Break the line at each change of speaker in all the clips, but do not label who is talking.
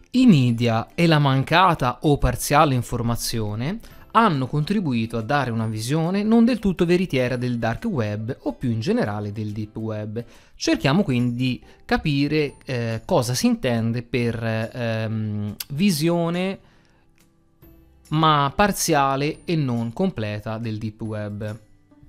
I media e la mancata o parziale informazione hanno contribuito a dare una visione non del tutto veritiera del dark web o più in generale del deep web. Cerchiamo quindi di capire cosa si intende per visione ma parziale e non completa del deep web.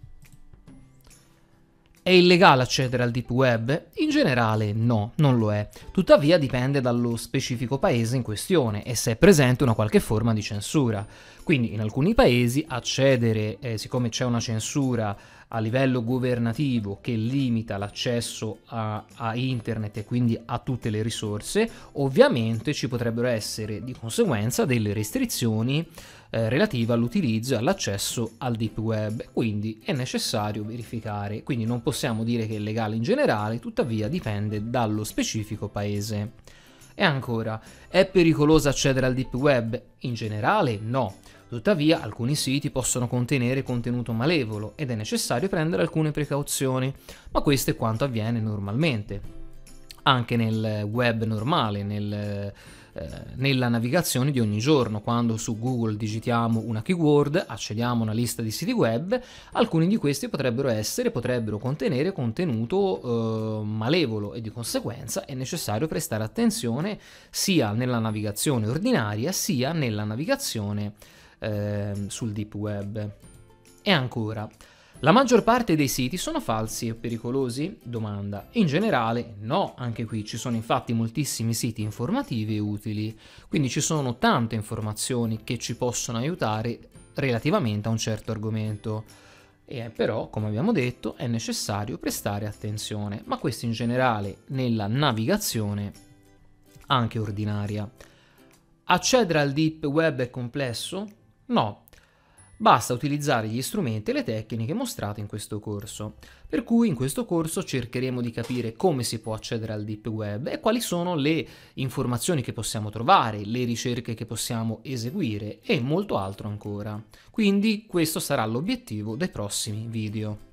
È illegale accedere al deep web? In generale no, non lo è. Tuttavia dipende dallo specifico paese in questione e se è presente una qualche forma di censura. Quindi in alcuni paesi accedere, siccome c'è una censura a livello governativo che limita l'accesso a internet e quindi a tutte le risorse, ovviamente ci potrebbero essere di conseguenza delle restrizioni relative all'utilizzo e all'accesso al deep web, quindi è necessario verificare, quindi non possiamo dire che è legale in generale, tuttavia dipende dallo specifico paese. E ancora, è pericoloso accedere al deep web? In generale no. Tuttavia, alcuni siti possono contenere contenuto malevolo ed è necessario prendere alcune precauzioni, ma questo è quanto avviene normalmente. Anche nel web normale, nella navigazione di ogni giorno, quando su Google digitiamo una keyword, accediamo a una lista di siti web, alcuni di questi potrebbero contenere contenuto malevolo e di conseguenza è necessario prestare attenzione sia nella navigazione ordinaria sia nella navigazione sul deep web. E ancora, la maggior parte dei siti sono falsi e pericolosi? Domanda. In generale no, anche qui ci sono infatti moltissimi siti informativi e utili, quindi ci sono tante informazioni che ci possono aiutare relativamente a un certo argomento. E però, come abbiamo detto, è necessario prestare attenzione, ma questo in generale nella navigazione anche ordinaria. Accedere al deep web è complesso? No, basta utilizzare gli strumenti e le tecniche mostrate in questo corso. Per cui in questo corso cercheremo di capire come si può accedere al deep web e quali sono le informazioni che possiamo trovare, le ricerche che possiamo eseguire e molto altro ancora. Quindi questo sarà l'obiettivo dei prossimi video.